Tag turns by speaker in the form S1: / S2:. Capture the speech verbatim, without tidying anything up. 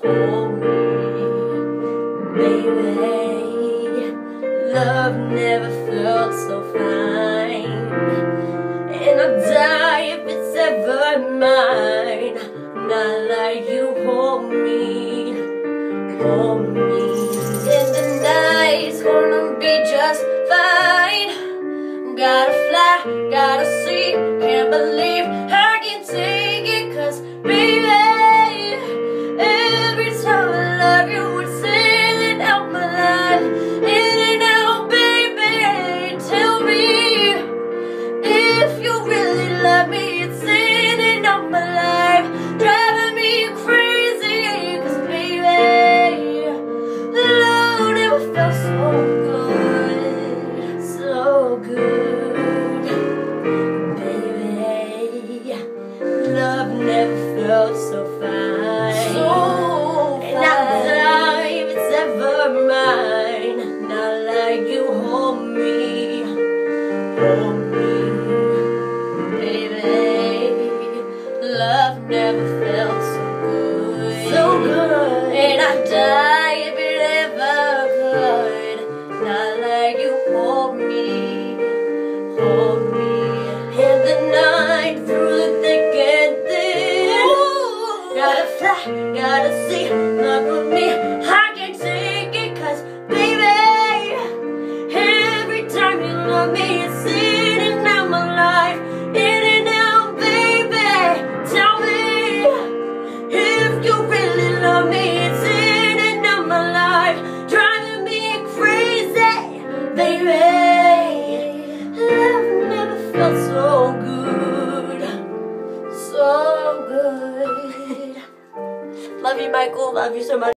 S1: hold me, baby. Love never felt so fine, and I'd die if it's ever mine. Not like you hold me, hold me. And the night's gonna be just fine. Gotta fly, gotta see, can't believe I can take it, 'cause baby, every time I love you, it's sailing out my life. In and out, baby, tell me if you really love me. It's sailing out my life, driving me crazy, 'cause baby, love never felt so good, so good. Baby, love never felt so fine, so fine. And I'd die if it's ever mine. Not like you hold me, hold me, baby. Love never felt so good, so good. And I'd die if it ever could. Not like you hold me, hold me. In the night, through the thick and thin. Ooh. Gotta fly, gotta see, look with me, I can't take it, 'cause baby, every time you love me, it's in and out my life. In and out, baby, tell me if you really love me. It's in and out my life, driving me crazy, baby. Love never felt so good, so good. Love you, Michael. Love you so much.